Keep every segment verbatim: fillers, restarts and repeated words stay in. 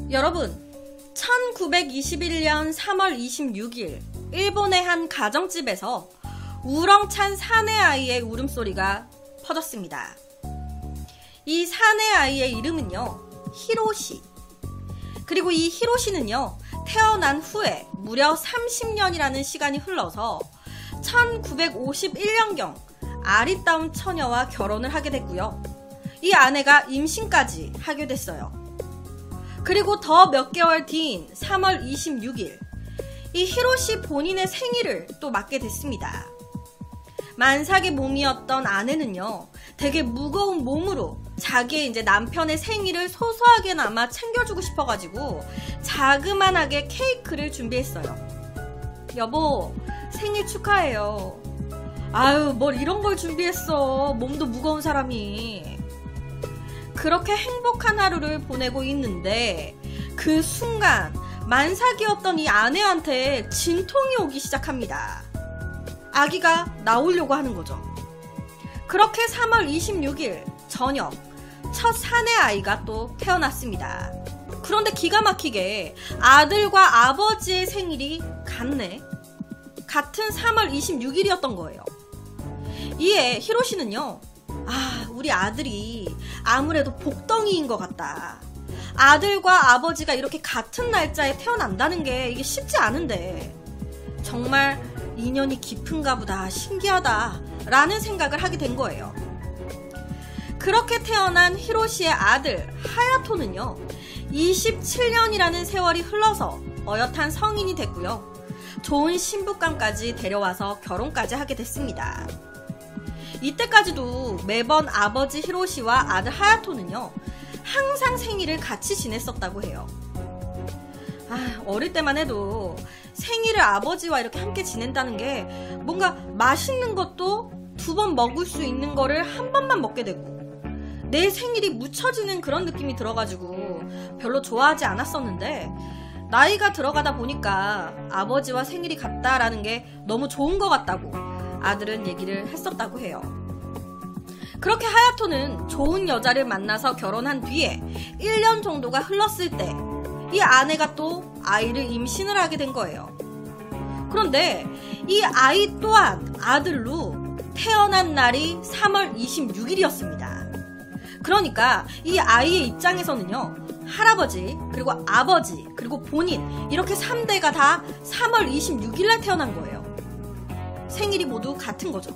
여러분, 천구백이십일 년 삼월 이십육일 일본의 한 가정집에서 우렁찬 사내 아이의 울음소리가 퍼졌습니다. 이 사내 아이의 이름은요, 히로시. 그리고 이 히로시는요, 태어난 후에 무려 삼십 년이라는 시간이 흘러서 천구백오십일 년경 아리따운 처녀와 결혼을 하게 됐고요. 이 아내가 임신까지 하게 됐어요. 그리고 더 몇 개월 뒤인 삼월 이십육일, 이 히로시 본인의 생일을 또 맞게 됐습니다. 만삭의 몸이었던 아내는요, 되게 무거운 몸으로 자기의 이제 남편의 생일을 소소하게나마 챙겨주고 싶어가지고 자그만하게 케이크를 준비했어요. 여보, 생일 축하해요. 아유, 뭘 이런 걸 준비했어. 몸도 무거운 사람이. 그렇게 행복한 하루를 보내고 있는데 그 순간 만삭이었던 이 아내한테 진통이 오기 시작합니다. 아기가 나오려고 하는 거죠. 그렇게 삼월 이십육일 저녁 첫 사내 아이가 또 태어났습니다. 그런데 기가 막히게 아들과 아버지의 생일이 같네. 같은 삼월 이십육일이었던 거예요. 이에 히로시는요, 아, 우리 아들이 아무래도 복덩이인 것 같다. 아들과 아버지가 이렇게 같은 날짜에 태어난다는 게 이게 쉽지 않은데 정말 인연이 깊은가 보다, 신기하다 라는 생각을 하게 된 거예요. 그렇게 태어난 히로시의 아들 하야토는요, 이십칠 년이라는 세월이 흘러서 어엿한 성인이 됐고요. 좋은 신부감까지 데려와서 결혼까지 하게 됐습니다. 이때까지도 매번 아버지 히로시와 아들 하야토는요, 항상 생일을 같이 지냈었다고 해요. 아, 어릴 때만 해도 생일을 아버지와 이렇게 함께 지낸다는 게 뭔가 맛있는 것도 두 번 먹을 수 있는 거를 한 번만 먹게 되고 내 생일이 묻혀지는 그런 느낌이 들어가지고 별로 좋아하지 않았었는데 나이가 들어가다 보니까 아버지와 생일이 같다라는 게 너무 좋은 것 같다고 아들은 얘기를 했었다고 해요. 그렇게 하야토는 좋은 여자를 만나서 결혼한 뒤에 일 년 정도가 흘렀을 때 이 아내가 또 아이를 임신을 하게 된 거예요. 그런데 이 아이 또한 아들로 태어난 날이 삼월 이십육일이었습니다. 그러니까 이 아이의 입장에서는요, 할아버지, 그리고 아버지, 그리고 본인 이렇게 삼 대가 다 삼월 이십육일날 태어난 거예요. 생일이 모두 같은 거죠.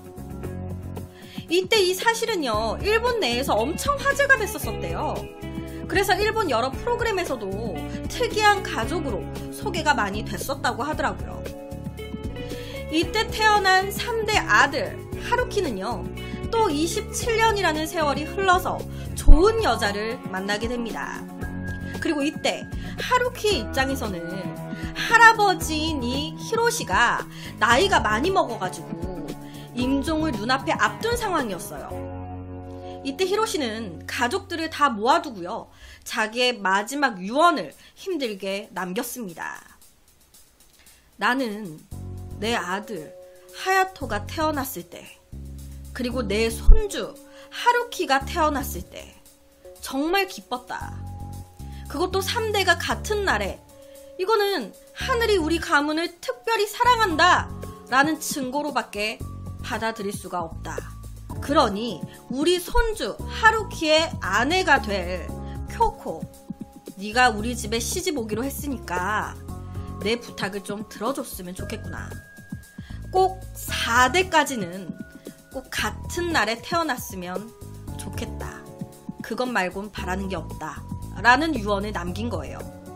이때 이 사실은요, 일본 내에서 엄청 화제가 됐었었대요. 그래서 일본 여러 프로그램에서도 특이한 가족으로 소개가 많이 됐었다고 하더라고요. 이때 태어난 삼 대 아들 하루키는요, 또 이십칠 년이라는 세월이 흘러서 좋은 여자를 만나게 됩니다. 그리고 이때 하루키의 입장에서는 할아버지인 이 히로시가 나이가 많이 먹어가지고 임종을 눈앞에 앞둔 상황이었어요. 이때 히로시는 가족들을 다 모아두고요, 자기의 마지막 유언을 힘들게 남겼습니다. 나는 내 아들 하야토가 태어났을 때, 그리고 내 손주 하루키가 태어났을 때 정말 기뻤다. 그것도 삼 대가 같은 날에. 이거는 하늘이 우리 가문을 특별히 사랑한다 라는 증거로밖에 받아들일 수가 없다. 그러니 우리 손주 하루키의 아내가 될 쿄코, 네가 우리 집에 시집 오기로 했으니까 내 부탁을 좀 들어줬으면 좋겠구나. 꼭 사 대까지는 꼭 같은 날에 태어났으면 좋겠다. 그것 말곤 바라는 게 없다 라는 유언을 남긴 거예요.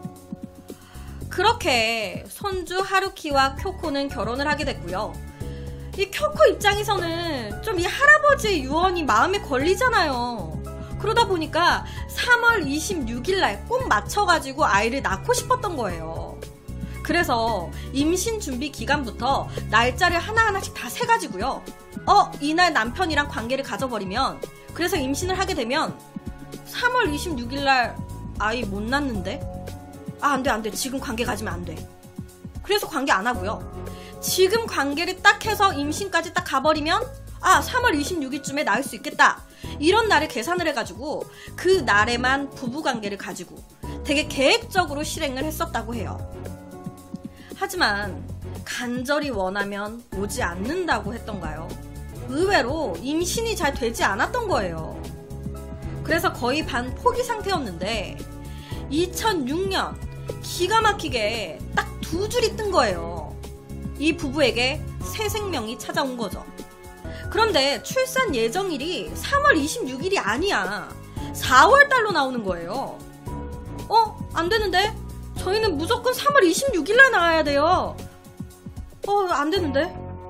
그렇게 손주 하루키와 쿄코는 결혼을 하게 됐고요. 이 쿄코 입장에서는 좀 이 할아버지의 유언이 마음에 걸리잖아요. 그러다 보니까 삼월 이십육일날 꼭 맞춰가지고 아이를 낳고 싶었던 거예요. 그래서 임신 준비 기간부터 날짜를 하나하나씩 다 세가지고요, 어, 이날 남편이랑 관계를 가져버리면, 그래서 임신을 하게 되면 삼월 이십육일날 아이 못 낳는데? 아, 안돼 안돼, 지금 관계 가지면 안돼. 그래서 관계 안 하고요, 지금 관계를 딱 해서 임신까지 딱 가버리면 아, 삼월 이십육일쯤에 낳을 수 있겠다, 이런 날을 계산을 해가지고 그 날에만 부부관계를 가지고 되게 계획적으로 실행을 했었다고 해요. 하지만 간절히 원하면 오지 않는다고 했던가요? 의외로 임신이 잘 되지 않았던 거예요. 그래서 거의 반 포기 상태였는데 이천육 년 기가 막히게 딱 두 줄이 뜬 거예요. 이 부부에게 새 생명이 찾아온 거죠. 그런데 출산 예정일이 삼월 이십육일이 아니야. 사월 달로 나오는 거예요. 어? 안 되는데? 저희는 무조건 삼월 이십육일날 나와야 돼요. 어, 안 되는데?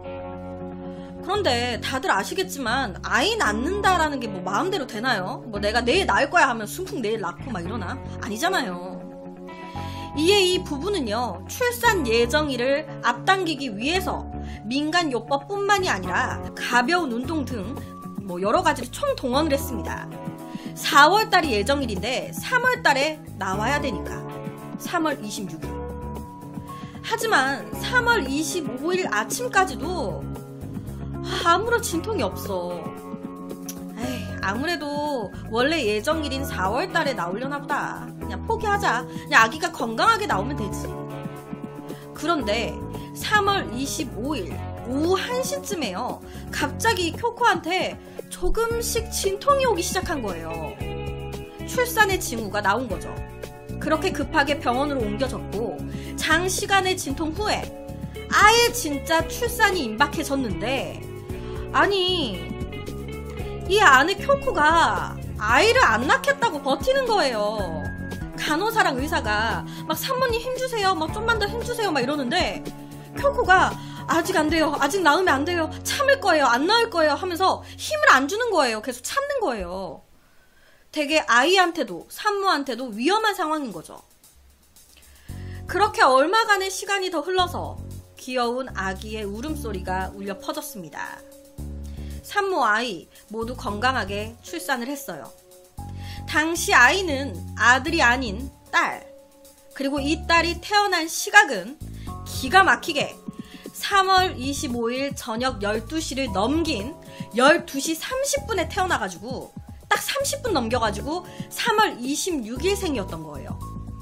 그런데 다들 아시겠지만 아이 낳는다라는 게 뭐 마음대로 되나요? 뭐 내가 내일 낳을 거야 하면 순풍 내일 낳고 막 이러나? 아니잖아요. 이에 이 부부는요, 출산 예정일을 앞당기기 위해서 민간요법뿐만이 아니라 가벼운 운동 등 뭐 여러 가지를 총동원을 했습니다. 사월 달이 예정일인데 삼월 달에 나와야 되니까 삼월 이십육일. 하지만 삼월 이십오일 아침까지도 아무런 진통이 없어. 에이, 아무래도 원래 예정일인 사월 달에 나오려나 보다. 그냥 포기하자. 그냥 아기가 건강하게 나오면 되지. 그런데 삼월 이십오일 오후 한 시쯤에요. 갑자기 쿄코한테 조금씩 진통이 오기 시작한 거예요. 출산의 징후가 나온 거죠. 그렇게 급하게 병원으로 옮겨졌고 장시간의 진통 후에 아예 진짜 출산이 임박해졌는데, 아니 이 안에 쿄코가 아이를 안 낳겠다고 버티는 거예요. 간호사랑 의사가 막 산모님 힘주세요, 막 좀만 더 힘주세요 막 이러는데 쿄코가 아직 안 돼요, 아직 낳으면 안 돼요, 참을 거예요, 안 낳을 거예요 하면서 힘을 안 주는 거예요. 계속 참는 거예요. 되게 아이한테도 산모한테도 위험한 상황인 거죠. 그렇게 얼마간의 시간이 더 흘러서 귀여운 아기의 울음소리가 울려 퍼졌습니다. 산모 아이 모두 건강하게 출산을 했어요. 당시 아이는 아들이 아닌 딸, 그리고 이 딸이 태어난 시각은 기가 막히게 삼월 이십오일 저녁 열두 시를 넘긴 열두 시 삼십 분에 태어나가지고 딱 삼십 분 넘겨가지고 삼월 이십육일 생이었던 거예요.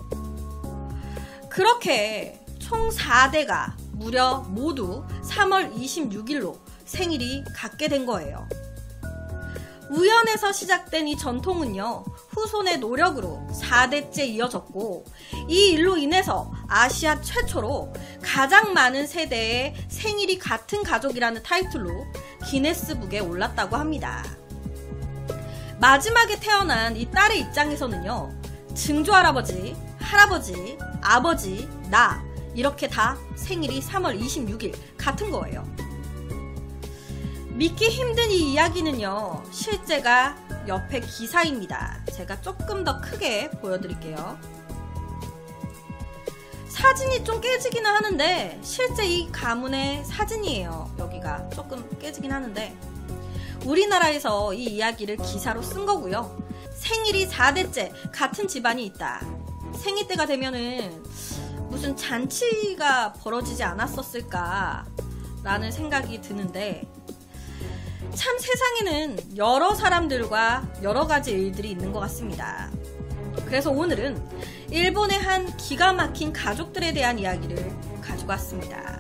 그렇게 총 사 대가 무려 모두 삼월 이십육일로 생일이 같게 된 거예요. 우연에서 시작된 이 전통은요, 후손의 노력으로 사 대째 이어졌고, 이 일로 인해서 아시아 최초로 가장 많은 세대의 생일이 같은 가족이라는 타이틀로 기네스북에 올랐다고 합니다. 마지막에 태어난 이 딸의 입장에서는요, 증조할아버지, 할아버지, 아버지, 나 이렇게 다 생일이 삼월 이십육일 같은 거예요. 믿기 힘든 이 이야기는요, 실제가 옆에 기사입니다. 제가 조금 더 크게 보여드릴게요. 사진이 좀 깨지기는 하는데 실제 이 가문의 사진이에요. 여기가 조금 깨지긴 하는데 우리나라에서 이 이야기를 기사로 쓴 거고요. 생일이 사 대째 같은 집안이 있다. 생일 때가 되면은 무슨 잔치가 벌어지지 않았었을까 라는 생각이 드는데, 참 세상에는 여러 사람들과 여러 가지 일들이 있는 것 같습니다. 그래서 오늘은 일본의 한 기가 막힌 가족들에 대한 이야기를 가지고 왔습니다.